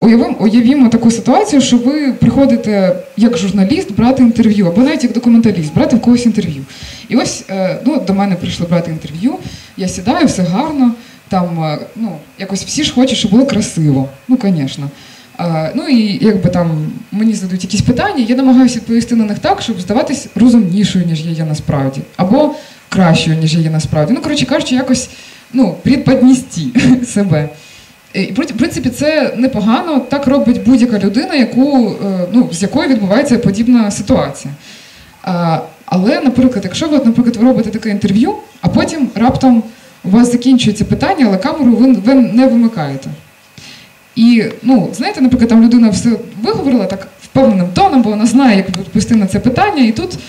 уявімо таку ситуацію, що ви приходите як журналіст брати інтерв'ю, або навіть як документаліст, брати в когось інтерв'ю. І ось до мене прийшли брати інтерв'ю, я сідаю, все гарно, там, якось всі ж хочуть, щоб було красиво, звісно. І якби там мені задають якісь питання, я намагаюся відповісти на них так, щоб здаватись розумнішою, ніж я є насправді, або кращою, ніж я є насправді. Коротше кажучи, якось, преподнести себе. І, в принципі, це непогано, так робить будь-яка людина, з якою відбувається подібна ситуація. Але, наприклад, якщо ви робите таке інтерв'ю, а потім раптом у вас закінчується питання, але камеру ви не вимикаєте. І, знаєте, наприклад, там людина все виговорила так впевненим тоном, бо вона знає, як відповісти на це питання, і тут,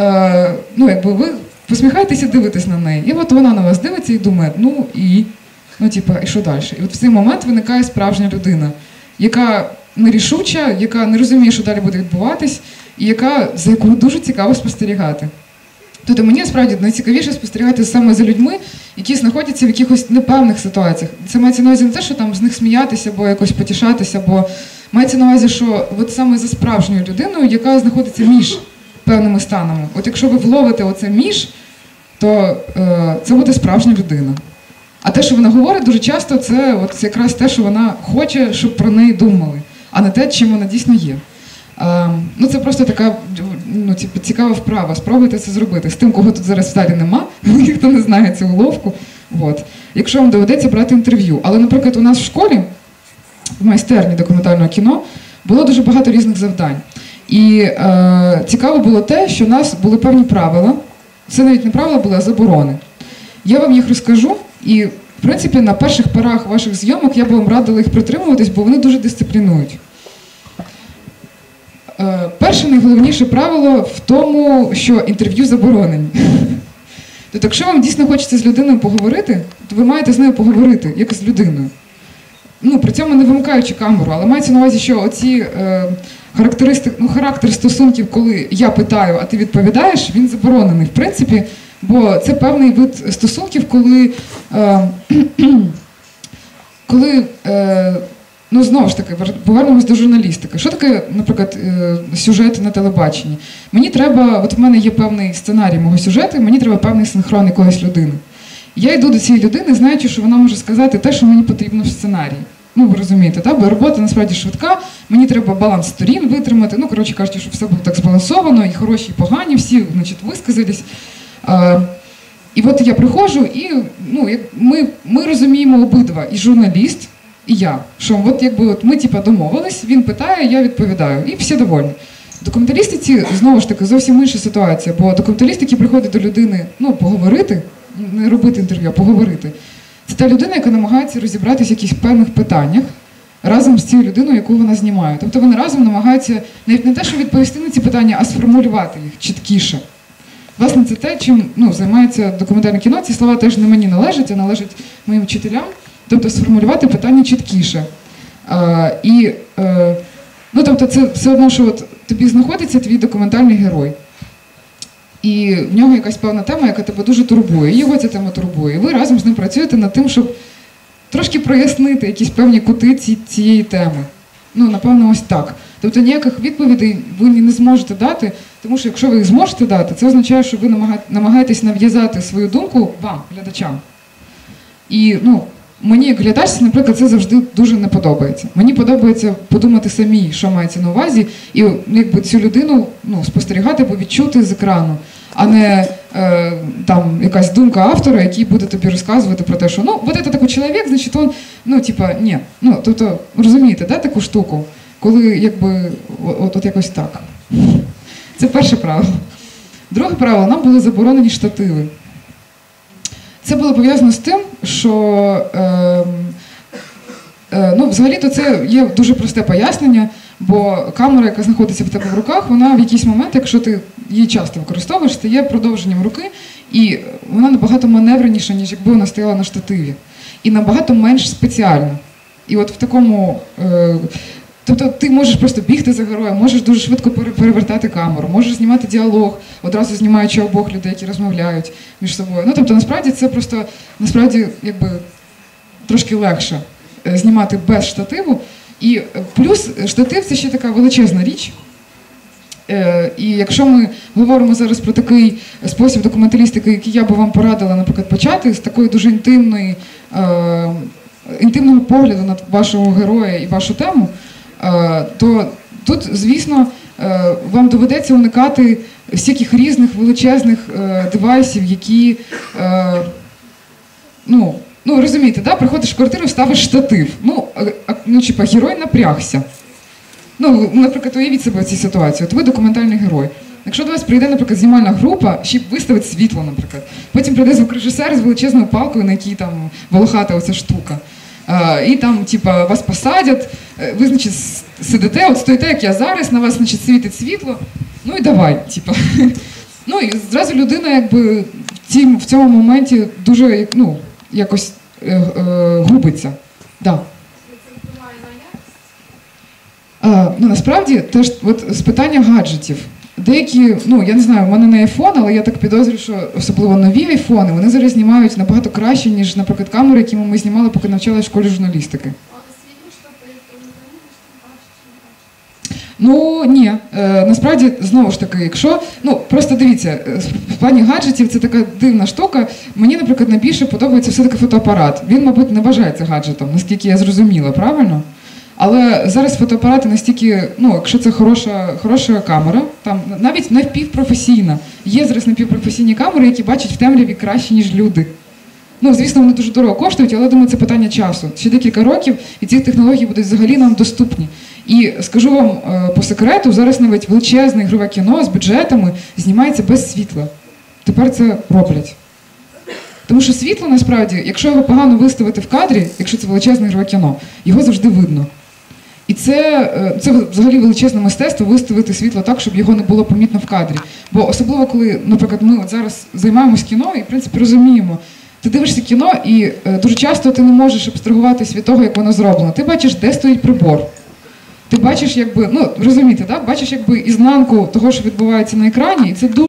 ви посміхаєтесь і дивитесь на неї. І от вона на вас дивиться і думає, і що далі? І от в цей момент виникає справжня людина, яка нерішуча, яка не розуміє, що далі буде відбуватись, і за якою дуже цікаво спостерігати. Тобто мені, справді, найцікавіше спостерігати саме за людьми, які знаходяться в якихось непевних ситуаціях. Це мається на увазі не те, що там з них сміятися, або якось потішатися, або мається на увазі, що от саме за справжньою людиною, яка знаходиться між певними станами. От якщо ви вловите оце між, то це буде справжня людина. А те, що вона говорить, дуже часто це якраз те, що вона хоче, щоб про неї думали, а не те, чим вона дійсно є. Це просто така цікава вправа. Спробуйте це зробити. З тим, кого тут зараз в залі нема, ніхто не знає цю уловку. Якщо вам доведеться брати інтерв'ю. Але, наприклад, у нас в школі, в майстерні документального кіно, було дуже багато різних завдань. І цікаво було те, що у нас були певні правила. Це навіть не правила були, а заборони. Я вам їх розкажу, і, в принципі, на перших порах ваших зйомок я б вам радила їх притримуватись, бо вони дуже дисциплінують. Перше найголовніше правило в тому, що інтерв'ю заборонені. Тобто, якщо вам дійсно хочеться з людиною поговорити, то ви маєте з нею поговорити, як з людиною. При цьому не вимикаючи камеру, але мається на увазі, що оці характер стосунків, коли я питаю, а ти відповідаєш, він заборонений, в принципі, бо це певний вид стосунків, знову ж таки, повернемось до журналістики. Що таке, наприклад, сюжет на телебаченні? Мені треба, в мене є певний сценарій мого сюжету, мені треба певний синхрон якоїсь людини. Я йду до цієї людини, знаючи, що вона може сказати те, що мені потрібно в сценарії. Ви розумієте, так? Бо робота насправді швидка, мені треба баланс сторін витримати, коротше кажучи, щоб все було так збалансовано, і хороші, і погані, всі, висказались. І от я приходжу, і ми розуміємо обидва, і журналіст, і я, що ми домовились, він питає, я відповідаю, і всі довольні. В документалістиці, знову ж таки, зовсім інша ситуація, бо документаліст, який приходить до людини, поговорити, не робити інтерв'ю, а поговорити, це та людина, яка намагається розібратися в якихось певних питаннях разом з цією людиною, яку вона знімає. Тобто вони разом намагаються навіть не те, що відповісти на ці питання, а сформулювати їх чіткіше. Власне, це те, чим займається документальне кіно. Ці слова теж не мені належать, а належать моїм вчителям. Тобто сформулювати питання чіткіше. Тобто це все одно, що тобі знаходиться твій документальний герой. І в нього якась певна тема, яка тебе дуже турбує. І його ця тема турбує. І ви разом з ним працюєте над тим, щоб трошки прояснити якісь певні кути цієї теми. Напевно, ось так. Тобто ніяких відповідей ви не зможете дати, тому що якщо ви їх зможете дати, це означає, що ви намагаєтесь нав'язати свою думку вам, глядачам. І, мені, як глядачці, наприклад, це завжди дуже не подобається. Мені подобається подумати самі, що мається на увазі, і цю людину спостерігати, відчути з екрану, а не якась думка автора, який буде тобі розказувати про те, що вот это такой чоловік, значить він, ні. Тобто, розумієте, да, таку штуку, коли от якось так. Це перше правило. Друге правило, нам були заборонені штативи. Це було пов'язано з тим, що взагалі-то це є дуже просте пояснення, бо камера, яка знаходиться в тебе в руках, вона в якийсь момент, якщо ти її часто використовуєш, стає продовженням руки, і вона набагато маневреніша, ніж якби вона стояла на штативі. І набагато менш спеціальна. І от в такому... Тобто ти можеш просто бігти за героєм, можеш дуже швидко перевертати камеру, можеш знімати діалог, одразу знімаючи обох людей, які розмовляють між собою. Тобто насправді це просто, трошки легше знімати без штативу. І плюс штатив – це ще така величезна річ. І якщо ми говоримо зараз про такий спосіб документалістики, який я би вам порадила, наприклад, почати з такої дуже інтимного погляду на вашого героя і вашу тему, то тут, звісно, вам доведеться уникати всяких різних величезних девайсів, які, розумієте, да? Приходиш в квартиру, ставиш штатив. Герой напрягся. Наприклад, уявіть себе в цій ситуації. От ви документальний герой. Якщо до вас прийде, наприклад, знімальна група, ще виставить світло, наприклад. Потім прийде звукорежисер з величезною палкою, на якій там волохата оця штука. І там, вас посадять, ви, значить, сидите, от стоїте, як я зараз, на вас, значить, світить світло, і давай, і зразу людина, якби, в цьому моменті дуже, якось губиться. Да. Насправді, теж з питання гаджетів. Деякі, я не знаю, в мене не айфон, але я так підозрюю, що особливо нові айфони, вони зараз знімають набагато краще, ніж, наприклад, камери, якими ми знімали, поки навчалися в школі журналістики. Ні. Насправді, знову ж таки, якщо, просто дивіться, в плані гаджетів це така дивна штука. Мені, наприклад, найбільше подобається все-таки фотоапарат. Він, мабуть, не вважається гаджетом, наскільки я зрозуміла, правильно? Але зараз фотоапарати настільки, якщо це хороша камера, там навіть напівпрофесійна. Є зараз напівпрофесійні камери, які бачать в темряві краще, ніж люди. Звісно, вони дуже дорого коштують, але, думаю, це питання часу. Ще декілька років, і ці технології будуть взагалі нам доступні. І скажу вам по секрету, зараз навіть величезне ігрове кіно з бюджетами знімається без світла. Тепер це роблять. Тому що світло, насправді, якщо його погано виставити в кадрі, якщо це величезне ігрове кіно, його завжди видно. І це взагалі величезне мистецтво виставити світло так, щоб його не було помітно в кадрі. Бо особливо, коли, наприклад, ми от зараз займаємось кіно і, в принципі, розуміємо, ти дивишся кіно і дуже часто ти не можеш абстрагуватись від того, як воно зроблено. Ти бачиш, де стоїть прибор. Ти бачиш, розумієте, да? Бачиш, ізнанку того, що відбувається на екрані, і це дуже